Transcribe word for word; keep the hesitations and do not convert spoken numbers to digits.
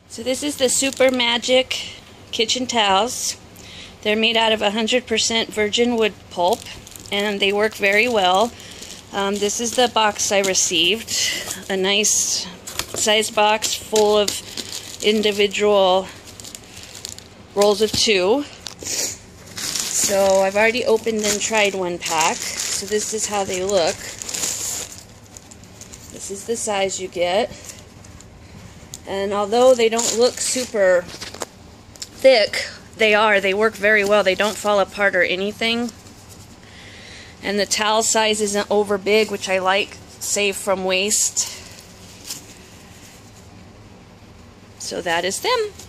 So this is the Super Magic kitchen towels. They're made out of one hundred percent virgin wood pulp, and they work very well. Um, this is the box I received. A nice size box full of individual rolls of two. So I've already opened and tried one pack. So this is how they look. This is the size you get. And although they don't look super thick, they are. They work very well. They don't fall apart or anything. And the towel size isn't over big, which I like, save from waste. So that is them.